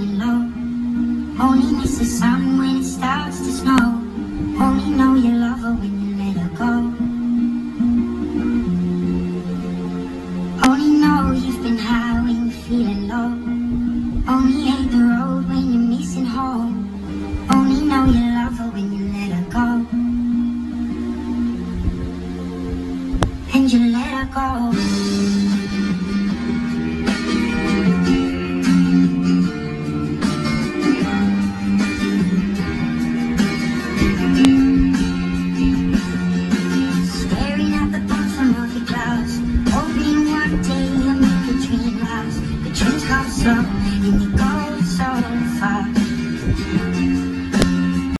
feeling low. Only miss the sun when it starts to snow. Only know you love her when you let her go. Only know you've been high when you're feeling low. Only hate the road when you're missing home. Only know you love her when you let her go. And you let her go.